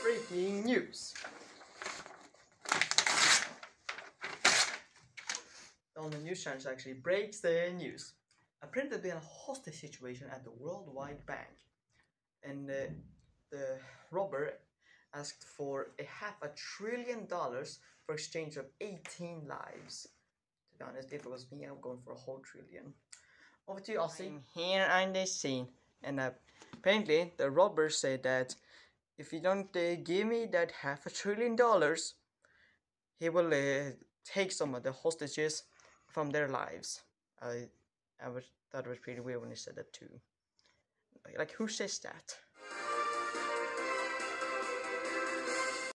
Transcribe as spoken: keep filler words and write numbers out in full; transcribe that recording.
breaking news. On the news channel actually breaks the news. Apparently, there's been a hostage situation at the Worldwide Bank, and uh, the robber asked for a half a trillion dollars for exchange of eighteen lives. To be honest, if it was me, I'm going for a whole trillion. Over to you, Aussie. Here on the scene, and uh, apparently the robber said that if you don't uh, give me that half a trillion dollars, he will uh, take some of the hostages from their lives. I, I was, thought it was pretty weird when he said that too. Like, who says that?